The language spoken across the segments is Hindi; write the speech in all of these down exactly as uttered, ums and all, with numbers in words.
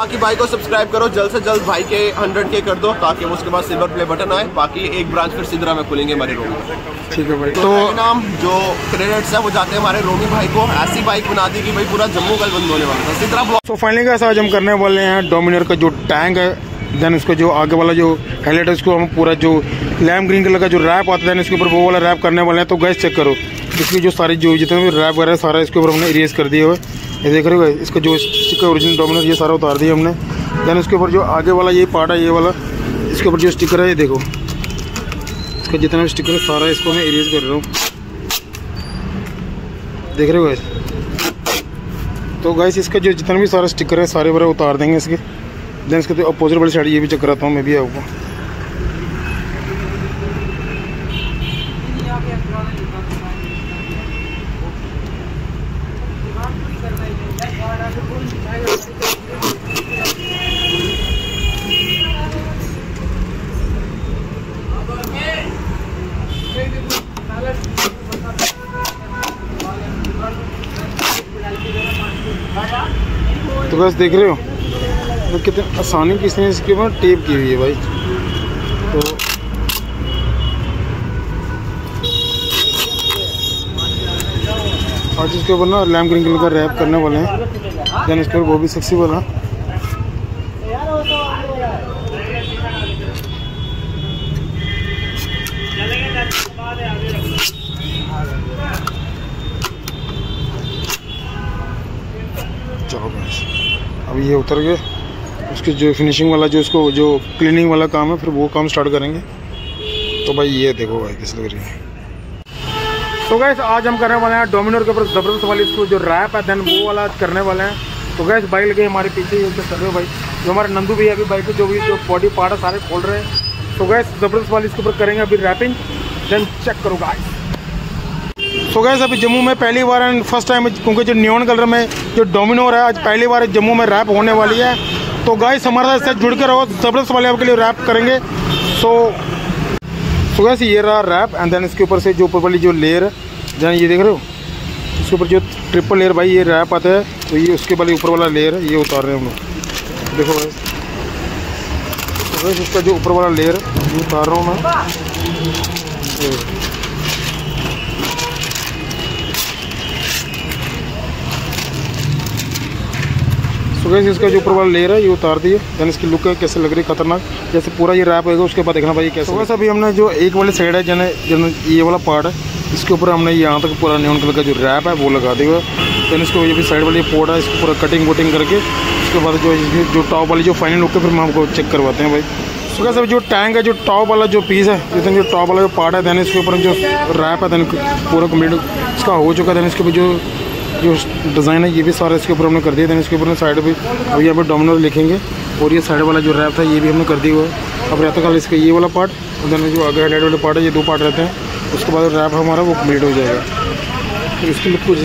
बाकी भाई को सब्सक्राइब करो जल्द से जल्द, भाई के हंड्रेड के कर दो ताकि उसके बाद सिल्वर प्ले बटन आए। बाकी एक ब्रांच फिर सिद्रा में खुलेंगे हमारे रोमी। ठीक है भाई। तो, तो नाम जो क्रेडिट्स है वो जाते हैं हमारे रोमी भाई को। ऐसी बाइक बना दी कि भाई पूरा जम्मू कल बंद होने वाला था सिद्रा ब्लॉक। तो फाइनली गाइस आज हम करने वाले हैं डोमिनर का जो टैंक है, देन उसका जो आगे वाला जो हेडलाइट है उसको हम पूरा जो लैम ग्रीन कलर का जो रैप आता है इसके ऊपर वो वाला रैप करने वाले हैं। तो गैस चेक करो इसकी जो सारी जो जितने भी रैप वगैरह सारा इसके ऊपर हमने इरेज कर दिए हुए। ये देख रहे हो इसका जो स्टिकर ओरिजिनल डोमिनर ये सारा उतार दिया हमने। देन उसके ऊपर जो आगे वाला ये पार्ट है ये वाला इसके ऊपर जो स्टिकर है ये देखो इसका जितना भी स्टिकर है सारा इसको मैं इरेज कर रहा हूँ। देख रहे हो गैस। तो गैस इसका जो जितना भी सारा स्टिकर है सारे वगैरह उतार देंगे इसके। देन इसके तो अपोजिट वाली साइड ये भी चेक कराता हूँ मैं भी आपको। तो बस देख रहे हो तो कितने आसानी किसने इसके ऊपर टेप की हुई है भाई। तो आज इसके ऊपर ना लैम ग्रीन कलर का रैप करने वाले हैं। देन इसके ऊपर वो भी सेक्सी वाला अभी ये उतर गए। उसकी जो फिनिशिंग वाला जो उसको जो क्लीनिंग वाला काम है फिर वो काम स्टार्ट करेंगे। तो भाई ये देखो भाई किस लग रही है। तो गैस आज हम करने वाले हैं डोमिनर के ऊपर ज़बरदस्त वाली इसको जो रैप है देन वो वाला करने वाले हैं। तो गैस बाइक लगे हमारे पीछे ये कर रहे हो भाई जो हमारे नंदू भैया अभी बाइक पे जो भी जो बॉडी पार्ट है सारे खोल रहे हैं। तो गैस ज़बरदस्त वाली इसके ऊपर करेंगे अभी रैपिंग। देन चेक करो गाइस। तो गैस अभी जम्मू में पहली बार एंड फर्स्ट टाइम क्योंकि जो नियॉन कलर में जो डोमिनोर है आज पहली बार जम्मू में रैप होने वाली है। तो गाइस हमारे साथ जुड़ के रहो, ज़बरदस्त वाले आपके लिए रैप करेंगे। सो तो गैस ये रहा रैप एंड देन इसके ऊपर से जो ऊपर वाली जो लेयर है जहाँ ये देख रहे हो इसके ऊपर जो ट्रिपल लेयर भाई ये रैप आता है। तो ये उसके वाले ऊपर वाला लेयर है ये उतार रहे हैं हम लोग। देखो गाइस तो गैस इसका जो ऊपर वाला लेयर है ये उतार रहा हूँ मैं। तो गैस इसका जो ऊपर वाला लेयर है ये उतार दिए। देन इसकी लुक है कैसे लग रही है खतरनाक। जैसे पूरा ये रैप होगा उसके बाद देखना भाई कैसे। तो गैस अभी हमने जो एक वाली साइड है जन जन ये वाला पार्ट है इसके ऊपर हमने यहाँ तक पूरा नियॉन कलर का जो रैप है वो लगा दिया। देन इसको ये भी साइड वाली पोर्ट है इसको पूरा कटिंग वटिंग करके उसके बाद जो जो टॉप वाली जो फाइनल लुक है फिर हम आपको चेक करवाते हैं भाई। तो गैस अभी जो टैंक है जो टॉप वाला जो पीस है जितने जो टॉप वाला जो पार्ट है देन इसके ऊपर जो रैप है देन पूरा कम्प्लीट इसका हो चुका है। देन इसके ऊपर जो जो डिज़ाइन है ये भी सारा इसके ऊपर हमने कर दिया। देन इसके ऊपर साइड भी अभी यहाँ पर डोमिनर लिखेंगे और ये साइड वाला जो रैप था ये भी हमने कर दिया हुआ है। अब रहता है इसका ये वाला पार्ट और देन जो आगे हेड वाले पार्ट है ये दो पार्ट रहते हैं। उसके बाद रैप हमारा वो कम्प्लीट हो जाएगा। तो इसकी लुक कुछ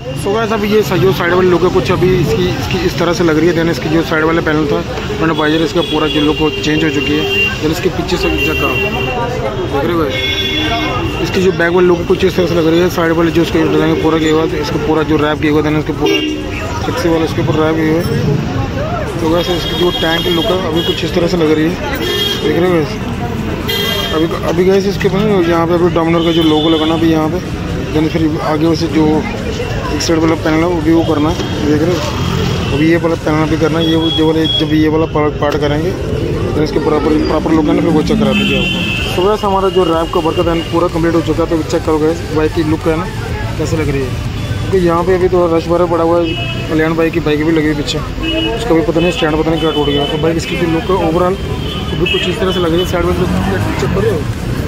सो गाइस अब ये जो साइड वाले लुक है कुछ अभी इसकी इसकी इस तरह से लग रही है। देन इसकी जो साइड वाला पैनल था मैंने बाइजर इसका पूरा जो लुक चेंज हो चुकी है। देन इसके पीछे से चेक करो, देख रहे हो इसकी जो बैक वाली लुक कुछ इस तरह से लग रही है। साइड वाले जो इसका डिजाइन पूरा किया हुआ है, इसका पूरा जो रैप किया हुआ है, देन इसके पूरा टैक्सी वाला इसके ऊपर रैप किया हुआ है। तो वैसे इसकी जो टैंक की लुक है अभी कुछ इस तरह से लग रही है, देख रहे हो। अभी अभी गए इसके ऊपर यहाँ पे अभी डोमिनर का जो लोगो लगाना भी यहाँ पे। देन फिर आगे वैसे जो एक साइड वाला पैनल है वो भी वो करना है, देख रहे हो। अभी ये वाला पैनल भी करना है, ये जो वाले जब ये वाला पार्ट करेंगे तो इसके प्रॉपर प्रॉपर लुक है ना, फिर वो चेक करा दीजिए आपको। तो वैसे हमारा जो रैप का वर्क है पूरा कंप्लीट हो चुका है। तो चेक करोगे बाइक की लुक है ना कैसे लग रही है, क्योंकि यहाँ पे अभी तो रश भरा पड़ा हुआ है। कल्याण बाइक की बाइक भी लगी हुई पीछे, उसका भी पता नहीं स्टैंड पता नहीं क्या टूट गया। तो बाइक इसकी जो लुक है ओवरऑल तो भी कुछ इस तरह से लग रही है। साइड में चेक करो,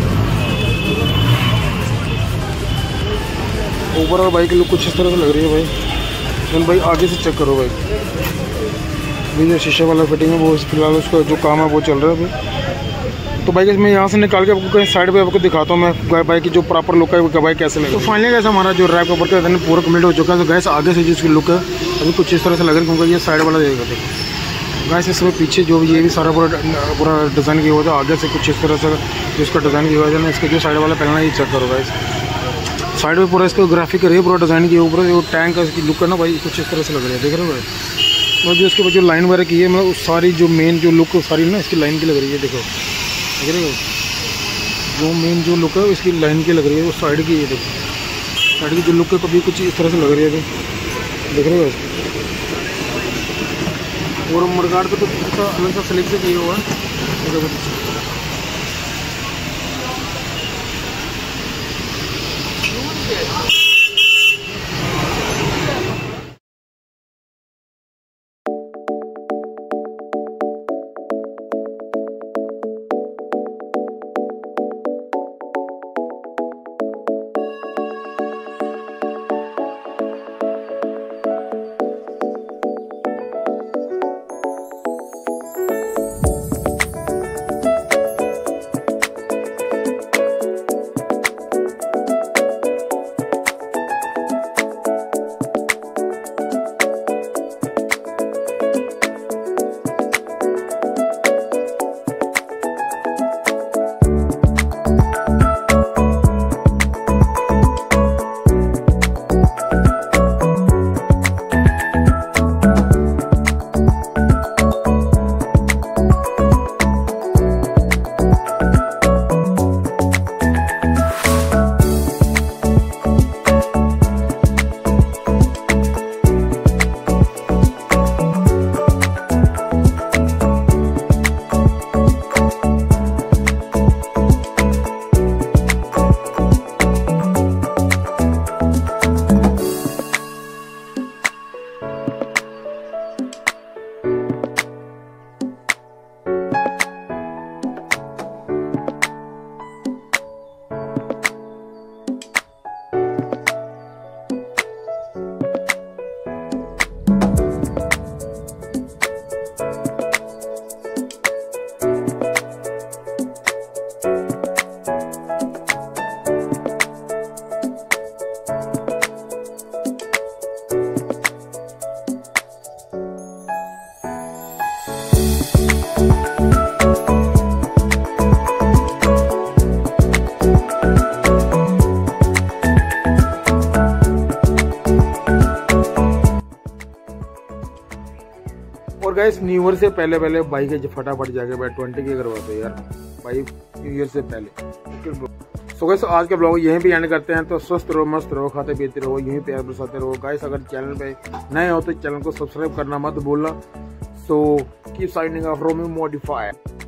ओवरऑल बाइक की लुक कुछ इस तरह से लग रही है भाई। देन भाई आगे से चेक करो भाई, अभी जो शीशे वाला फिटिंग है वो फिलहाल उसका जो काम है वो चल रहा है अभी। तो बाइक मैं यहाँ से निकाल के आपको कहीं साइड पे आपको दिखाता हूँ मैं बाइक की जो प्रॉपर लुक है वो बाइक कैसे लगे। तो फाइनली गैस हमारा जो रैप का वर्क है पूरा कंप्लीट हो चुका है। तो गैस आगे से जिसकी लुक है अभी कुछ इस तरह से लग रहा है, क्योंकि ये साइड वाला देगा। देखो गैस इसमें पीछे जो ये भी सारा पूरा पूरा डिज़ाइन किया हुआ था, आगे से कुछ इस तरह से जो इसका डिज़ाइन किया हुआ है ना, इसका जो साइड वाला पहना ये चेक करो गैस। साइड में पूरा इसका ग्राफिक है पूरा डिज़ाइन किया ऊपर जो टैंक का इसकी लुक है ना भाई कुछ इस तरह से लग रही है, देख रहे हो भाई। और जो इसके बाद जो लाइन वगैरह की है मतलब सारी जो मेन जो लुक सारी ना इसकी लाइन की लग रही है, देखो देख रहे हो। जो मेन जो लुक है इसकी लाइन की लग रही है, वो साइड की है। देखो साइड की जो लुक है कभी कुछ इस तरह से लग रही है, देख रहे हो। और मडगार्ड पे तो अच्छा अलग सा स्लिप से किया हुआ है। और गाइस न्यू ईयर से पहले पहले बाइक है फटाफट जाके बैठ ट्वेंटी के करवाते यार भाई न्यू ईयर से पहले। सो गाइस आज का ब्लॉग यहीं पे एंड करते हैं। तो स्वस्थ रहो, मस्त रहो, खाते पीते रहो, यहीं प्यार बरसाते रहो। गाइस अगर चैनल पे नए हो तो चैनल को सब्सक्राइब करना मत भूलना। So keep signing off Romi modifier.